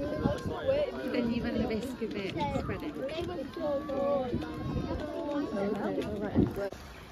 Then you run the risk of it spreading.